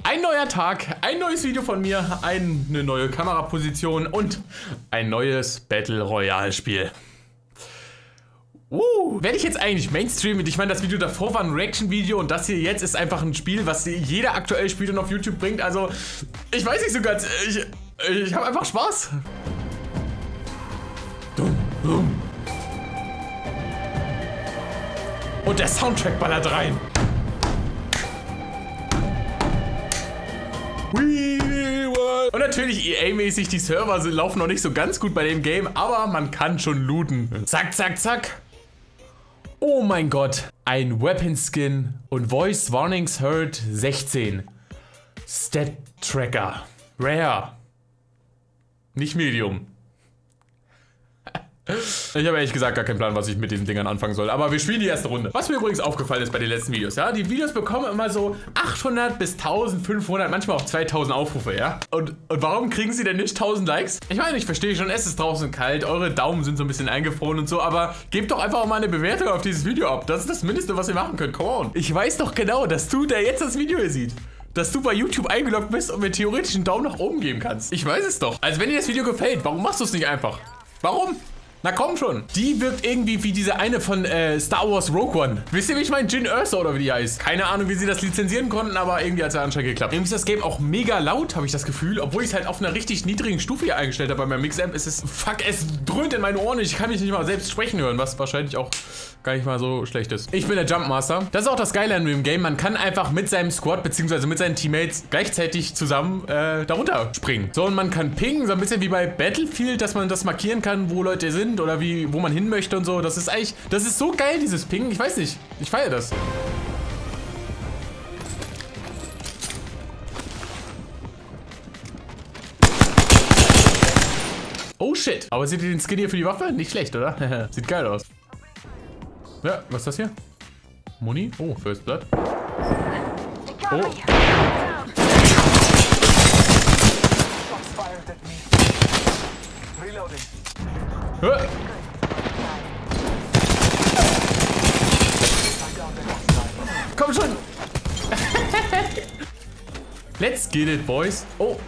Ein neuer Tag, ein neues Video von mir, eine neue Kameraposition und ein neues Battle Royale Spiel. Werde ich jetzt eigentlich Mainstream? Ich meine, das Video davor war ein Reaction-Video und das hier jetzt ist einfach ein Spiel, was jeder aktuell spielt und auf YouTube bringt. Also, ich weiß nicht so ganz. Ich habe einfach Spaß. Und der Soundtrack ballert rein. Und natürlich EA-mäßig, die Server laufen noch nicht so ganz gut bei dem Game, aber man kann schon looten. Zack, zack, zack. Oh mein Gott. Ein Weapon-Skin und Voice Warnings Heard 16. Stat Tracker. Rare. Nicht Medium. Ich habe ehrlich gesagt gar keinen Plan, was ich mit diesen Dingern anfangen soll. Aber wir spielen die erste Runde. Was mir übrigens aufgefallen ist bei den letzten Videos, ja, die Videos bekommen immer so 800 bis 1500, manchmal auch 2000 Aufrufe, ja. Und warum kriegen sie denn nicht 1000 Likes? Ich meine, ich verstehe schon, es ist draußen kalt, eure Daumen sind so ein bisschen eingefroren und so, aber gebt doch einfach auch mal eine Bewertung auf dieses Video ab. Das ist das Mindeste, was ihr machen könnt. Come on. Ich weiß doch genau, dass du, der jetzt das Video hier sieht, dass du bei YouTube eingeloggt bist und mir theoretisch einen Daumen nach oben geben kannst. Ich weiß es doch. Also wenn dir das Video gefällt, warum machst du es nicht einfach? Warum? Na komm schon. Die wirkt irgendwie wie diese eine von Star Wars Rogue One. Wisst ihr, wie ich meine? Jyn Erso oder wie die heißt? Keine Ahnung, wie sie das lizenzieren konnten, aber irgendwie hat es ja anscheinend geklappt. Irgendwie ist das Game auch mega laut, habe ich das Gefühl. Obwohl ich es halt auf einer richtig niedrigen Stufe hier eingestellt habe bei meinem Mix-Amp. Es dröhnt in meine Ohren. Ich kann mich nicht mal selbst sprechen hören, was wahrscheinlich auch gar nicht mal so schlecht ist. Ich bin der Jumpmaster. Das ist auch das Geile an dem Game. Man kann einfach mit seinem Squad bzw. mit seinen Teammates gleichzeitig zusammen darunter springen. So, und man kann pingen, so ein bisschen wie bei Battlefield, dass man das markieren kann, wo Leute sind oder wo man hin möchte und so. Das ist eigentlich, das ist so geil, dieses Pingen. Ich weiß nicht, ich feiere das. Oh shit. Aber seht ihr den Skin hier für die Waffe? Nicht schlecht, oder? Sieht geil aus. Ja, was ist das hier? Muni? Oh, First Blood. Oh. Komm schon! Let's get it, boys. Oh.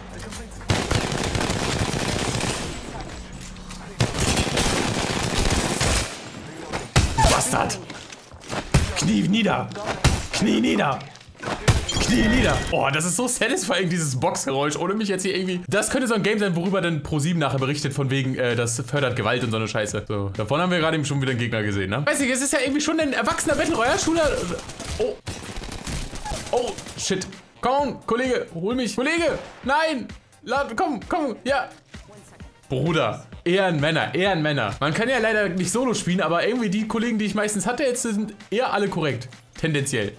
Bastard! Knie nieder! Knie nieder! Knie nieder! Oh, das ist so satisfying, dieses Boxgeräusch, ohne mich jetzt hier irgendwie... Das könnte so ein Game sein, worüber dann Pro7 nachher berichtet, von wegen, das fördert Gewalt und so eine Scheiße. So, davon haben wir gerade eben schon wieder einen Gegner gesehen, ne? Weiß nicht, es ist ja irgendwie schon ein erwachsener Battle Royale Shooter. Oh. Oh, shit. Komm, Kollege, hol mich. Kollege! Nein! Komm, ja. Bruder. Ehrenmänner, Ehrenmänner. Man kann ja leider nicht Solo spielen, aber irgendwie die Kollegen, die ich meistens hatte, jetzt sind eher alle korrekt. Tendenziell.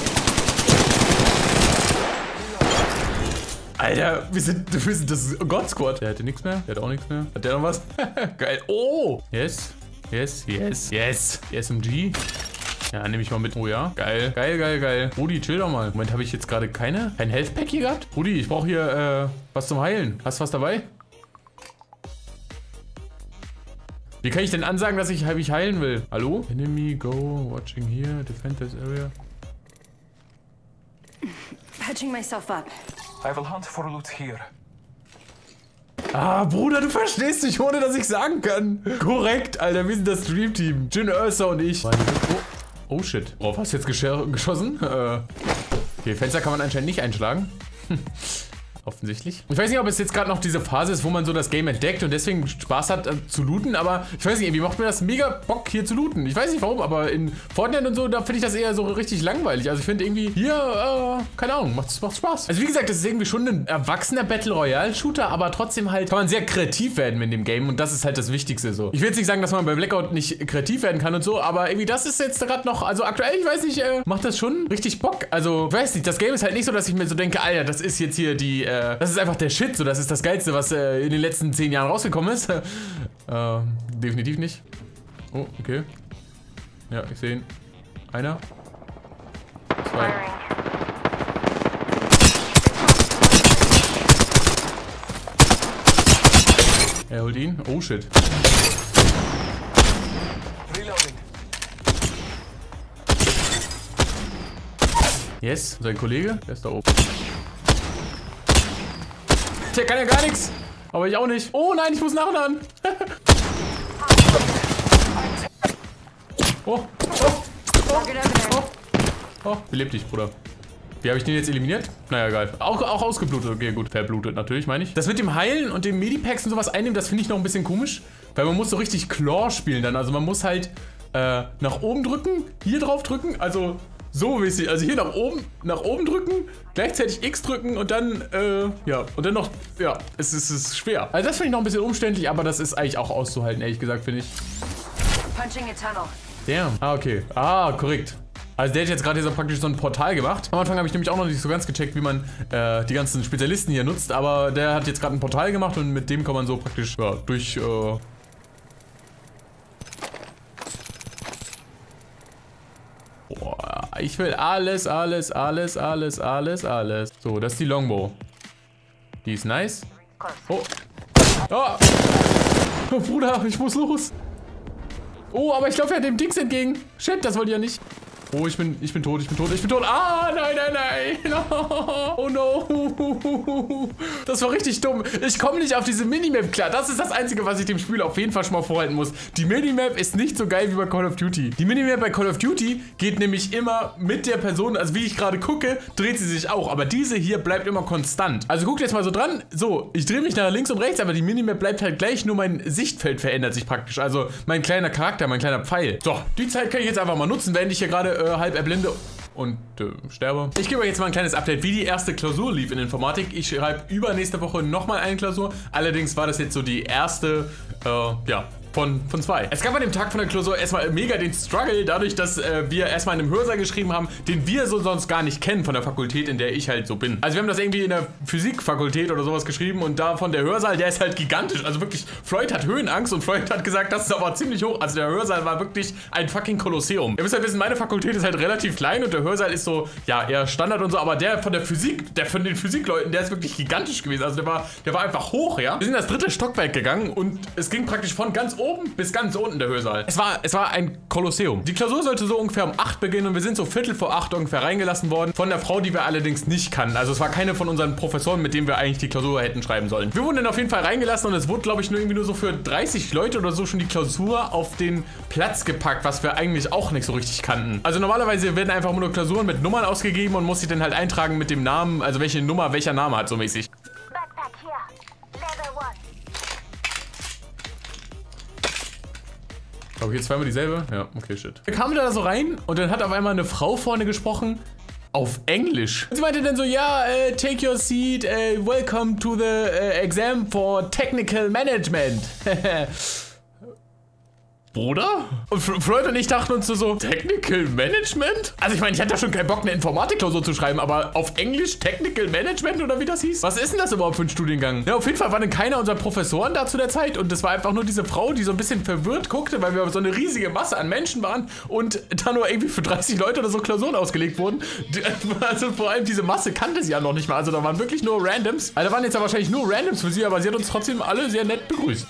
Alter, wir sind das God Squad. Der hatte nichts mehr. Der hat auch nichts mehr. Hat der noch was? Geil. Oh. Yes. Yes, yes, yes. Die SMG. Ja, nehme ich mal mit. Oh ja. Geil, geil, geil, geil. Rudi, chill doch mal. Moment, habe ich jetzt gerade kein Health Pack hier gehabt? Rudi, ich brauche hier was zum Heilen. Hast du was dabei? Wie kann ich denn ansagen, dass ich heilen will? Hallo? Enemy, go, watching here, defend this area. Patching myself up. I will hunt for loot here. Ah, Bruder, du verstehst dich, ohne dass ich sagen kann. Korrekt, Alter, wir sind das Dream Team. Jyn Erso und ich. Oh shit. Worauf hast du jetzt geschossen? Okay, Fenster kann man anscheinend nicht einschlagen. Offensichtlich. Ich weiß nicht, ob es jetzt gerade noch diese Phase ist, wo man so das Game entdeckt und deswegen Spaß hat zu looten, aber ich weiß nicht, irgendwie macht mir das mega Bock hier zu looten. Ich weiß nicht warum, aber in Fortnite und so, da finde ich das eher so richtig langweilig. Also ich finde irgendwie hier, keine Ahnung, macht Spaß. Also wie gesagt, das ist irgendwie schon ein erwachsener Battle Royale Shooter, aber trotzdem halt kann man sehr kreativ werden in dem Game und das ist halt das Wichtigste so. Ich will jetzt nicht sagen, dass man bei Blackout nicht kreativ werden kann und so, aber irgendwie das ist jetzt gerade noch, also aktuell, ich weiß nicht, macht das schon richtig Bock. Also, ich weiß nicht, das Game ist halt nicht so, dass ich mir so denke, Alter, das ist jetzt hier die, das ist einfach der Shit, so, das ist das Geilste, was in den letzten 10 Jahren rausgekommen ist. Definitiv nicht. Oh, okay. Ja, ich sehe ihn. Einer. Zwei. Er holt ihn. Oh, shit. Yes, sein Kollege, der ist da oben. Der kann ja gar nichts. Aber ich auch nicht. Oh nein, ich muss nachladen. Oh, belebt dich, Bruder. Wie habe ich den jetzt eliminiert? Naja, egal. Auch ausgeblutet. Okay, gut. Verblutet natürlich, meine ich. Das mit dem Heilen und dem Medipacks und sowas einnehmen, das finde ich noch ein bisschen komisch. Weil man muss so richtig Claw spielen dann. Also man muss halt nach oben drücken, hier drauf drücken. Also so mäßig. Also hier nach oben drücken, gleichzeitig X drücken und dann, ja. Und dann noch, ja, es ist schwer. Also das finde ich noch ein bisschen umständlich, aber das ist eigentlich auch auszuhalten, ehrlich gesagt, finde ich. Punching a tunnel. Damn. Ah, okay. Ah, korrekt. Also der hat jetzt gerade so praktisch so ein Portal gemacht. Am Anfang habe ich nämlich auch noch nicht so ganz gecheckt, wie man die ganzen Spezialisten hier nutzt. Aber der hat jetzt gerade ein Portal gemacht und mit dem kann man so praktisch ja, durch... Boah, ich will alles. So, das ist die Longbow. Die ist nice. Oh. Oh. Oh, Bruder, ich muss los. Oh, aber ich laufe ja dem Dings entgegen. Shit, das wollte ich ja nicht. Oh, ich bin tot. Ah, nein. Oh no. Das war richtig dumm. Ich komme nicht auf diese Minimap klar. Das ist das Einzige, was ich dem Spiel auf jeden Fall schon mal vorhalten muss. Die Minimap ist nicht so geil wie bei Call of Duty. Die Minimap bei Call of Duty geht nämlich immer mit der Person, also wie ich gerade gucke, dreht sie sich auch. Aber diese hier bleibt immer konstant. Also guckt jetzt mal so dran. So, ich drehe mich nach links und rechts, aber die Minimap bleibt halt gleich, nur mein Sichtfeld verändert sich praktisch. Also mein kleiner Charakter, mein kleiner Pfeil. So, die Zeit kann ich jetzt einfach mal nutzen, während ich hier gerade halb erblinde und sterbe. Ich gebe euch jetzt mal ein kleines Update, wie die erste Klausur lief in Informatik. Ich schreibe übernächste Woche nochmal eine Klausur. Allerdings war das jetzt so die erste, ja, von 2. Es gab an dem Tag von der Klausur erstmal mega den Struggle, dadurch, dass wir erstmal in einem Hörsaal geschrieben haben, den wir so sonst gar nicht kennen von der Fakultät, in der ich halt so bin. Also wir haben das irgendwie in der Physikfakultät oder sowas geschrieben und da von der Hörsaal, der ist halt gigantisch. Also wirklich, Floyd hat Höhenangst und Floyd hat gesagt, das ist aber ziemlich hoch. Also der Hörsaal war wirklich ein fucking Kolosseum. Ihr müsst halt wissen, meine Fakultät ist halt relativ klein und der Hörsaal ist so, ja, eher Standard und so, aber der von der Physik, der von den Physikleuten, der ist wirklich gigantisch gewesen. Also der war einfach hoch, ja. Wir sind in das 3. Stockwerk gegangen und es ging praktisch von ganz oben bis ganz unten der Hörsaal. Es war ein Kolosseum. Die Klausur sollte so ungefähr um 8 beginnen und wir sind so 7:45 ungefähr reingelassen worden. Von der Frau, die wir allerdings nicht kannten. Also es war keine von unseren Professoren, mit denen wir eigentlich die Klausur hätten schreiben sollen. Wir wurden dann auf jeden Fall reingelassen und es wurde, glaube ich, nur so für 30 Leute oder so schon die Klausur auf den Platz gepackt, was wir eigentlich auch nicht so richtig kannten. Also normalerweise werden einfach nur Klausuren mit Nummern ausgegeben und muss sich dann halt eintragen mit dem Namen, also welche Nummer, welcher Name hat, so mäßig. Habe ich jetzt zweimal dieselbe? Ja, okay, shit. Wir kamen da so rein und dann hat auf einmal eine Frau vorne gesprochen. Auf Englisch. Und sie meinte dann so, ja, take your seat, welcome to the exam for technical management. Bruder? Und Floyd und ich dachten uns so, Technical Management? Also ich meine, ich hatte da schon keinen Bock, eine Informatikklausur zu schreiben, aber auf Englisch Technical Management oder wie das hieß? Was ist denn das überhaupt für ein Studiengang? Ja, auf jeden Fall war dann keiner unserer Professoren da zu der Zeit und das war einfach nur diese Frau, die so ein bisschen verwirrt guckte, weil wir so eine riesige Masse an Menschen waren und da nur irgendwie für 30 Leute oder so Klausuren ausgelegt wurden. Also vor allem diese Masse kannte sie ja noch nicht mal, also da waren wirklich nur Randoms. Also da waren jetzt ja wahrscheinlich nur Randoms für sie, aber sie hat uns trotzdem alle sehr nett begrüßt.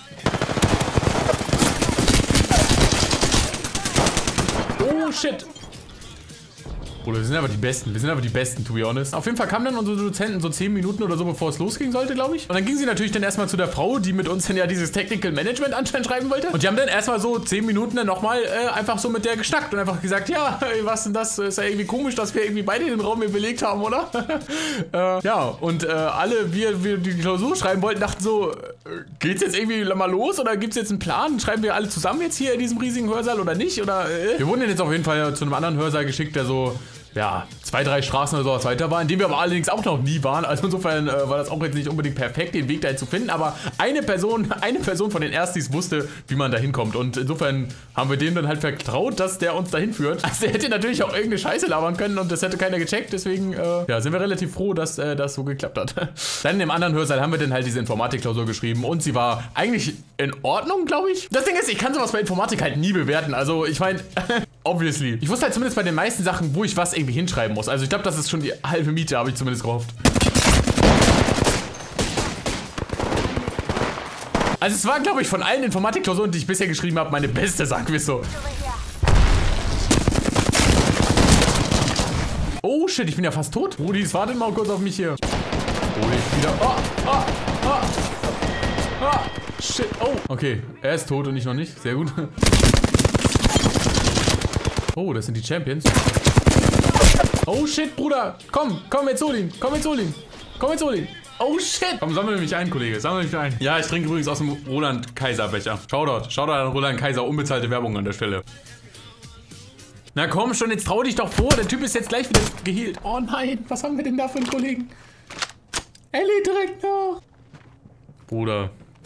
Oh shit. Bruder, wir sind aber die Besten, to be honest. Auf jeden Fall kamen dann unsere Dozenten so 10 Minuten oder so, bevor es losging sollte, glaube ich. Und dann ging sie natürlich dann erstmal zu der Frau, die mit uns dann ja dieses Technical Management anscheinend schreiben wollte. Und die haben dann erstmal so 10 Minuten dann nochmal einfach so mit der geschnackt und einfach gesagt, ja, ey, was denn das? Ist ja irgendwie komisch, dass wir irgendwie beide den Raum hier belegt haben, oder? Ja, und alle, wir die Klausur schreiben wollten, dachten so, geht's jetzt irgendwie mal los oder gibt's jetzt einen Plan? Schreiben wir alle zusammen jetzt hier in diesem riesigen Hörsaal oder nicht? Oder, Wir wurden dann jetzt auf jeden Fall zu einem anderen Hörsaal geschickt, der so, ja, 2, 3 Straßen oder sowas weiter war, in dem wir aber allerdings auch noch nie waren. Also insofern war das auch jetzt nicht unbedingt perfekt, den Weg dahin zu finden. Aber eine Person von den Erstis wusste, wie man da hinkommt. Und insofern haben wir dem dann halt vertraut, dass der uns dahin führt. Also der hätte natürlich auch irgendeine Scheiße labern können und das hätte keiner gecheckt. Deswegen ja, sind wir relativ froh, dass das so geklappt hat. Dann in dem anderen Hörsaal haben wir dann halt diese Informatikklausur geschrieben. Und sie war eigentlich in Ordnung, glaube ich. Das Ding ist, ich kann sowas bei Informatik halt nie bewerten. Also ich meine, obviously. Ich wusste halt zumindest bei den meisten Sachen, wo ich was irgendwie hinschreiben muss. Also ich glaube, das ist schon die halbe Miete, habe ich zumindest gehofft. Also es war, glaube ich, von allen Informatikklausuren, die ich bisher geschrieben habe, meine beste, sagen wir so. Oh shit, ich bin ja fast tot. Rudis, wartet mal kurz auf mich hier. Hol ich wieder. Shit. Oh, okay. Er ist tot und ich noch nicht. Sehr gut. Oh, das sind die Champions. Oh shit, Bruder. Komm, jetzt hol ihn. Komm, jetzt hol ihn. Oh shit. Komm, sammel mich ein, Kollege. Sammel mich ein. Ja, ich trinke übrigens aus dem Roland Kaiser Becher. Shoutout an Roland Kaiser. Unbezahlte Werbung an der Stelle. Na komm schon, jetzt trau dich doch vor. Der Typ ist jetzt gleich wieder geheilt. Oh nein, was haben wir denn da für einen Kollegen? Er lädt direkt nach. Bruder.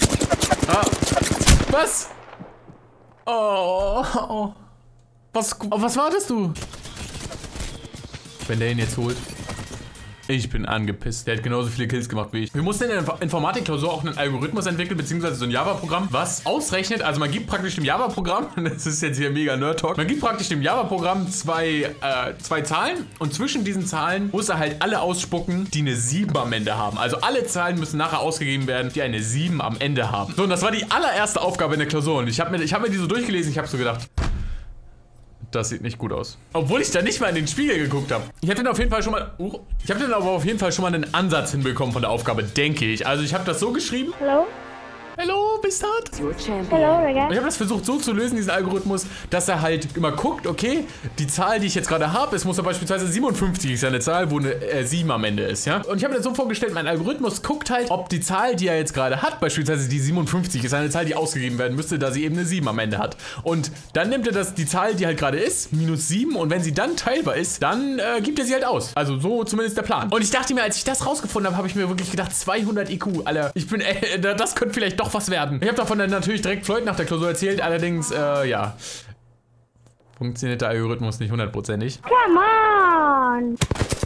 Was? Oh. Was wartest du? Wenn der ihn jetzt holt. Ich bin angepisst. Der hat genauso viele Kills gemacht wie ich. Wir mussten in der Informatikklausur auch einen Algorithmus entwickeln, beziehungsweise so ein Java-Programm, was ausrechnet, also man gibt praktisch dem Java-Programm, das ist jetzt hier mega Nerd-Talk, man gibt praktisch dem Java-Programm zwei Zahlen und zwischen diesen Zahlen muss er halt alle ausspucken, die eine 7 am Ende haben. Also alle Zahlen müssen nachher ausgegeben werden, die eine 7 am Ende haben. So, und das war die allererste Aufgabe in der Klausur und ich hab mir die so durchgelesen, ich habe so gedacht, das sieht nicht gut aus. Obwohl ich da nicht mal in den Spiegel geguckt habe. Ich habe dann auf jeden Fall schon mal einen Ansatz hinbekommen von der Aufgabe, denke ich. Also ich habe das so geschrieben. Hallo, Bistard? Hallo, Digga. Ich habe das versucht so zu lösen, diesen Algorithmus, dass er halt immer guckt, okay, die Zahl, die ich jetzt gerade habe, es muss ja beispielsweise 57 ist ja eine Zahl, wo eine 7 am Ende ist, ja? Und ich habe mir das so vorgestellt, mein Algorithmus guckt halt, ob die Zahl, die er jetzt gerade hat, beispielsweise die 57, ist eine Zahl, die ausgegeben werden müsste, da sie eben eine 7 am Ende hat. Und dann nimmt er die Zahl, die halt gerade ist, minus 7, und wenn sie dann teilbar ist, dann gibt er sie halt aus. Also so zumindest der Plan. Und ich dachte mir, als ich das rausgefunden habe, habe ich mir wirklich gedacht, 200 IQ, Alter. Ich bin, das könnte vielleicht doch was werden. Ich habe davon dann natürlich direkt Floyd nach der Klausur erzählt, allerdings, ja, funktioniert der Algorithmus nicht hundertprozentig. Come on!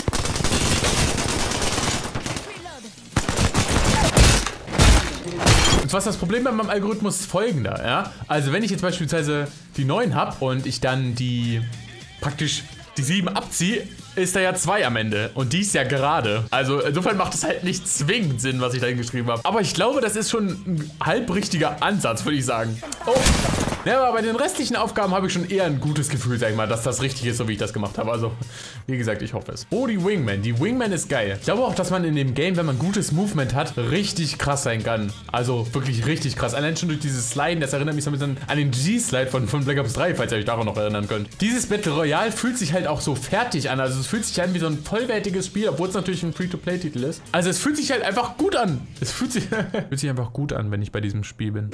Und zwar ist das Problem bei meinem Algorithmus folgender, ja? Also wenn ich jetzt beispielsweise die 9 habe und ich dann praktisch die 7 abziehe, ist da ja 2 am Ende. Und die ist ja gerade. Also insofern macht es halt nicht zwingend Sinn, was ich da hingeschrieben habe. Aber ich glaube, das ist schon ein halbrichtiger Ansatz, würde ich sagen. Oh. Ja, aber bei den restlichen Aufgaben habe ich schon eher ein gutes Gefühl, sag ich mal, dass das richtig ist, so wie ich das gemacht habe. Also, wie gesagt, ich hoffe es. Oh, die Wingman. Die Wingman ist geil. Ich glaube auch, dass man in dem Game, wenn man gutes Movement hat, richtig krass sein kann. Also, wirklich richtig krass. Allein schon durch dieses Sliden, das erinnert mich so ein bisschen an den G-Slide von Black Ops 3, falls ihr euch daran noch erinnern könnt. Dieses Battle Royale fühlt sich halt auch so fertig an. Also, es fühlt sich an wie so ein vollwertiges Spiel, obwohl es natürlich ein Free-to-Play-Titel ist. Also, es fühlt sich halt einfach gut an. Es fühlt sich einfach gut an, wenn ich bei diesem Spiel bin.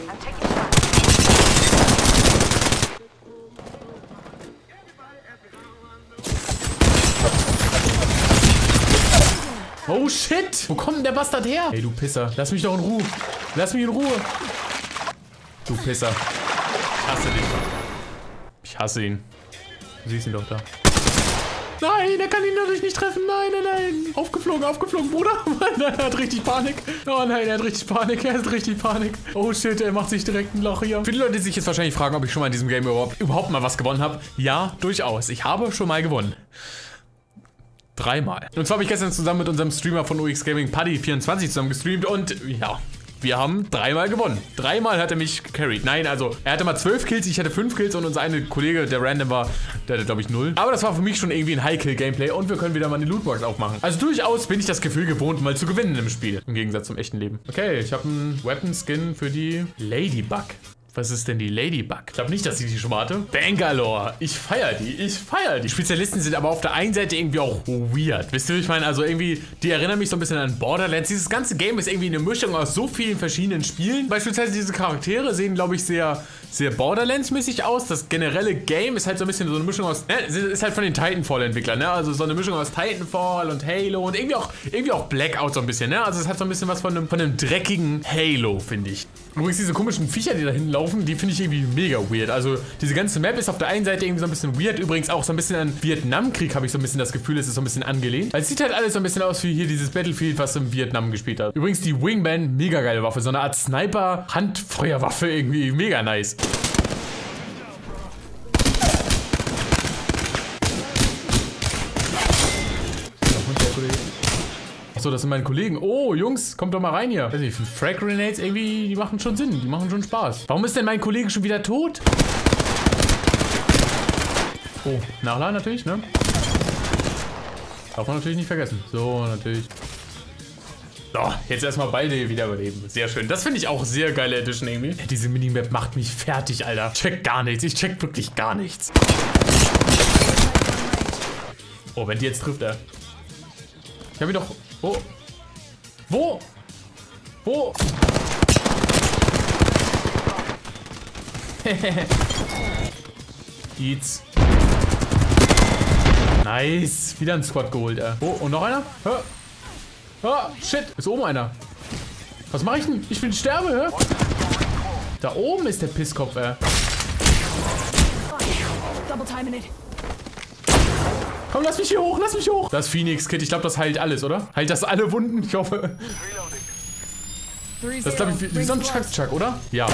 Oh shit! Wo kommt denn der Bastard her? Ey, du Pisser. Lass mich doch in Ruhe. Lass mich in Ruhe. Du Pisser. Ich hasse dich. Ich hasse ihn. Du siehst ihn doch da. Nein, er kann ihn natürlich nicht treffen. Nein, nein, nein. Aufgeflogen, Bruder. Er hat richtig Panik. Oh nein, er hat richtig Panik. Oh shit, er macht sich direkt ein Loch hier. Viele Leute, die sich jetzt wahrscheinlich fragen, ob ich schon mal in diesem Game überhaupt mal was gewonnen habe. Ja, durchaus. Ich habe schon mal gewonnen. 3-mal. Und zwar habe ich gestern zusammen mit unserem Streamer von UX Gaming, Paddy24, zusammen gestreamt und ja, wir haben 3-mal gewonnen. 3-mal hat er mich gecarried. Nein, also er hatte mal 12 Kills, ich hatte 5 Kills und unser eine Kollege, der random war, der hatte glaube ich 0. Aber das war für mich schon irgendwie ein High-Kill-Gameplay und wir können wieder mal eine Lootbox aufmachen. Also durchaus bin ich das Gefühl gewohnt, mal zu gewinnen im Spiel. Im Gegensatz zum echten Leben. Okay, ich habe einen Weapon-Skin für die Ladybug. Was ist denn die Ladybug? Ich glaube nicht, dass ich die schon mal hatte. Bangalore. Ich feiere die. Die Spezialisten sind aber auf der einen Seite irgendwie auch weird. Wisst ihr, wie ich meine? Also irgendwie, die erinnern mich so ein bisschen an Borderlands. Dieses ganze Game ist irgendwie eine Mischung aus so vielen verschiedenen Spielen. Beispielsweise diese Charaktere sehen, glaube ich, sehr Borderlands-mäßig aus. Das generelle Game ist halt so ein bisschen so eine Mischung aus, ist halt von den Titanfall-Entwicklern, ne? Also so eine Mischung aus Titanfall und Halo und irgendwie auch Blackout so ein bisschen, ne? Also es hat so ein bisschen was von einem dreckigen Halo, finde ich. Übrigens diese komischen Viecher, die da hinten laufen, die finde ich irgendwie mega weird. Also diese ganze Map ist auf der einen Seite irgendwie so ein bisschen weird. Übrigens auch so ein bisschen an Vietnamkrieg habe ich so ein bisschen das Gefühl, es ist so ein bisschen angelehnt. Also es sieht halt alles so ein bisschen aus wie hier dieses Battlefield, was im Vietnam gespielt hat. Übrigens die Wingman, mega geile Waffe. So eine Art Sniper-Handfeuerwaffe irgendwie, mega nice. So, das sind meine Kollegen. Oh, Jungs, kommt doch mal rein hier. Weiß nicht, Frag Grenades irgendwie, die machen schon Sinn. Die machen schon Spaß. Warum ist denn mein Kollege schon wieder tot? Oh, Nachladen natürlich, ne? Darf man natürlich nicht vergessen. So, natürlich. So, jetzt erstmal beide wieder überleben. Sehr schön. Das finde ich auch sehr geile Edition irgendwie. Diese Minimap macht mich fertig, Alter. Check gar nichts. Ich check wirklich gar nichts. Oh, wenn die jetzt trifft, er. Ich hab ihn doch... Wo? Wo? Wo? Eats. Nice. Wieder ein Squad geholt, Oh, und noch einer? Ah, shit. Ist oben einer. Was mache ich denn? Ich bin sterbe, Da oben ist der Pisskopf, Komm, lass mich hier hoch, lass mich hoch. Das Phoenix-Kit, ich glaube, das heilt alles, oder? Heilt das alle Wunden? Ich hoffe. Das ist, glaube ich, wie so ein Chuck, oder? Ja.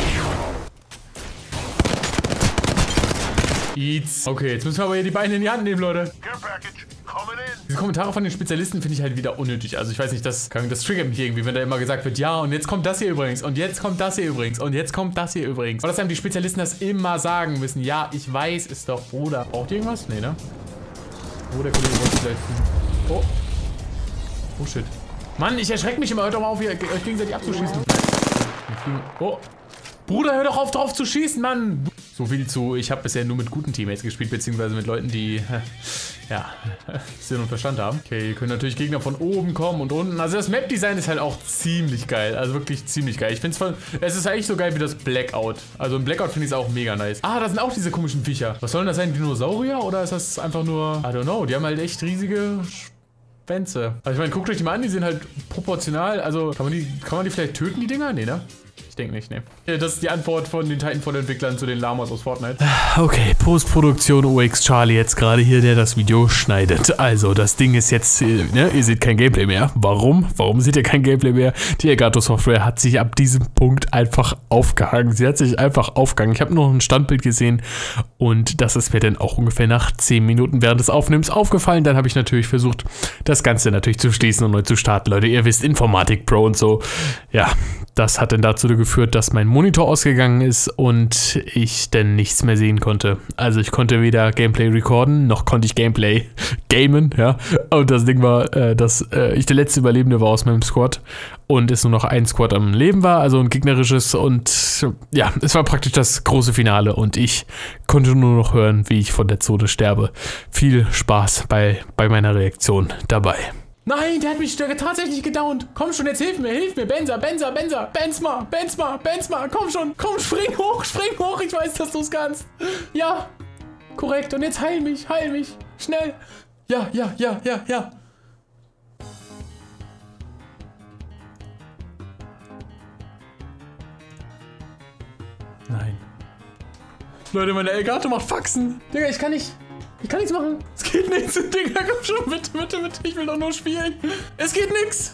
Eats. Okay, jetzt müssen wir aber hier die Beine in die Hand nehmen, Leute. Diese Kommentare von den Spezialisten finde ich halt wieder unnötig. Also ich weiß nicht, das triggert mich irgendwie, wenn da immer gesagt wird, ja, und jetzt kommt das hier übrigens, und jetzt kommt das hier übrigens, und jetzt kommt das hier übrigens. Weil das haben die Spezialisten das immer sagen müssen. Ja, ich weiß es doch, Bruder. Braucht ihr irgendwas? Nee, ne? Oh, der Kollege wollte vielleicht... Oh. Oh, shit. Mann, ich erschrecke mich immer. Hört doch mal auf, euch gegenseitig abzuschießen. Oh. Bruder, hör doch auf, drauf zu schießen, Mann. So viel zu, ich habe bisher nur mit guten Teammates gespielt, beziehungsweise mit Leuten, die, ja, Sinn und Verstand haben. Okay, hier können natürlich Gegner von oben kommen und unten. Also das Map-Design ist halt auch ziemlich geil. Also wirklich ziemlich geil. Ich finde es voll, es ist eigentlich so geil wie das Blackout. Also im Blackout finde ich es auch mega nice. Ah, da sind auch diese komischen Viecher. Was sollen das sein, Dinosaurier? Oder ist das einfach nur, I don't know, die haben halt echt riesige Schwänze. Also ich meine, guckt euch die mal an, die sind halt proportional. Also kann man die vielleicht töten, die Dinger? Nee, ne? Ich denke nicht, ne. Das ist die Antwort von den Titanfall-Entwicklern zu den Lamas aus Fortnite. Okay, Postproduktion OX Charlie jetzt gerade hier, der das Video schneidet. Also, das Ding ist jetzt, ne, ihr seht kein Gameplay mehr. Warum? Warum seht ihr kein Gameplay mehr? Die Elgato Software hat sich ab diesem Punkt einfach aufgehangen. Sie hat sich einfach aufgehangen. Ich habe noch ein Standbild gesehen und das ist mir dann auch ungefähr nach 10 Minuten während des Aufnehmens aufgefallen. Dann habe ich natürlich versucht, das Ganze natürlich zu schließen und neu zu starten. Leute, ihr wisst, Informatik Pro und so. Ja, das hat dann dazu geführt, dass mein Monitor ausgegangen ist und ich dann nichts mehr sehen konnte. Also ich konnte weder Gameplay recorden, noch konnte ich Gameplay gamen, ja. Und das Ding war, dass ich der letzte Überlebende war aus meinem Squad und es nur noch ein Squad am Leben war, also ein gegnerisches, und ja, es war praktisch das große Finale und ich konnte nur noch hören, wie ich von der Zone sterbe. Viel Spaß bei meiner Reaktion dabei. Nein, der hat mich tatsächlich gedownt. Komm schon, jetzt hilf mir, Benzer, komm schon, komm, spring hoch, ich weiß, dass du es kannst. Ja, korrekt, und jetzt heil mich, schnell. Ja. Nein. Leute, meine Elgato macht Faxen. Digga, ich kann nichts machen. Es geht nichts. Digga, komm schon, bitte. Ich will doch nur spielen. Es geht nichts.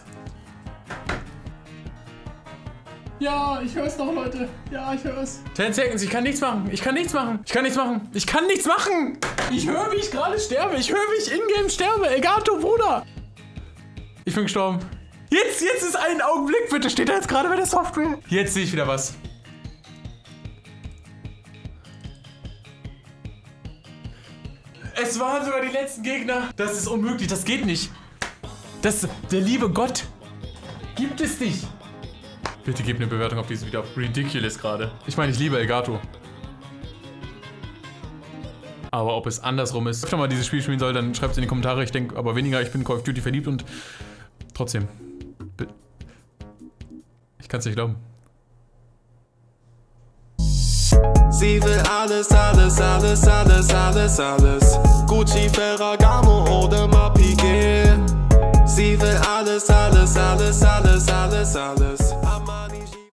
Ja, ich hör's noch, Leute. Ja, ich hör's. 10 Seconds, ich kann nichts machen. Ich höre, wie ich gerade sterbe. Ich höre, wie ich in-game sterbe. Elgato, Bruder. Ich bin gestorben. Jetzt ist ein Augenblick, bitte. Steht da jetzt gerade bei der Software? Jetzt sehe ich wieder was. Es waren sogar die letzten Gegner. Das ist unmöglich, das geht nicht. Der liebe Gott gibt es nicht. Bitte gebt eine Bewertung auf dieses Video. Ridiculous gerade. Ich meine, ich liebe Elgato. Aber ob es andersrum ist, wenn man dieses Spiel spielen soll, dann schreibt es in die Kommentare. Ich denke aber weniger, ich bin in Call of Duty verliebt und trotzdem. Ich kann es nicht glauben. Sie will alles. Gucci, Ferragamo oder mal Piqué. Sie will alles.